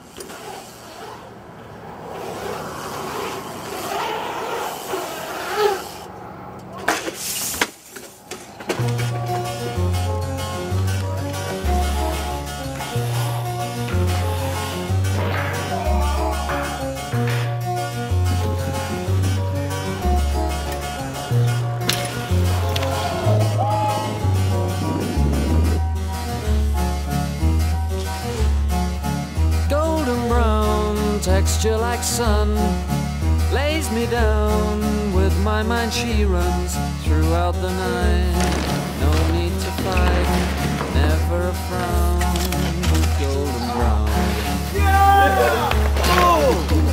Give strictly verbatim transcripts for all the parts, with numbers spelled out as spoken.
Texture like sun lays me down. With my mind she runs throughout the night. No need to fight, never a frown. With golden brown. Yeah! Oh!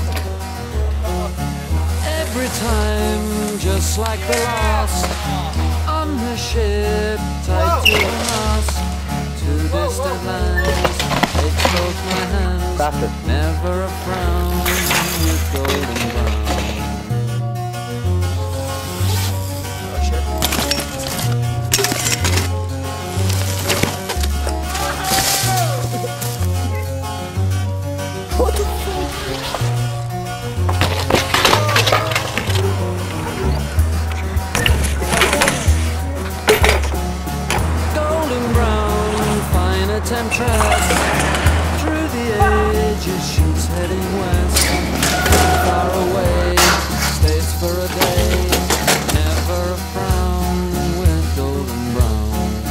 Every time, just like the last, on the ship tied to the mast, to distant lands. Takes both my hands. Faster. Never a frown with golden brown. What the fuck? Golden brown, fine a temptress. Through the ages shoots heading west. Far away, stays for a day. Never a frown with golden brown.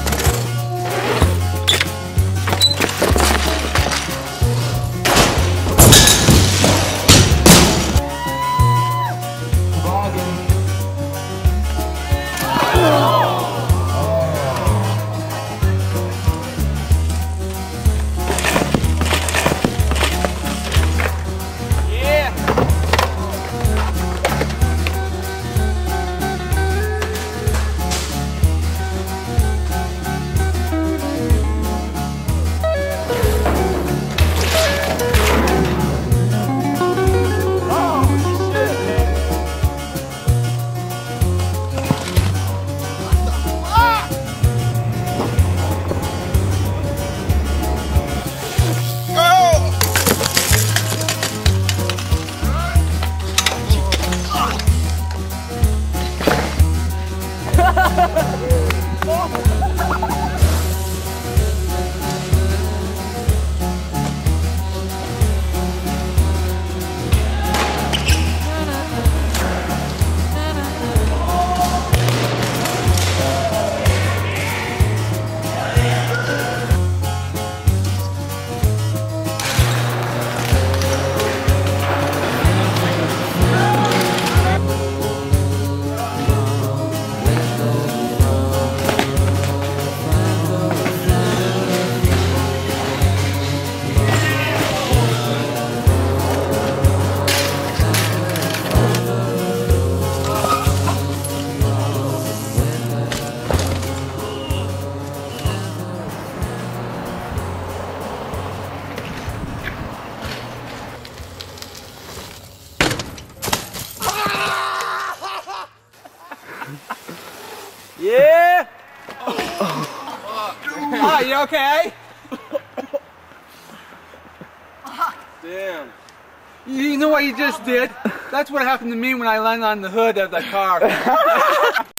Yeah? Oh, oh, you okay? Damn. You know what you just did? That's what happened to me when I landed on the hood of the car.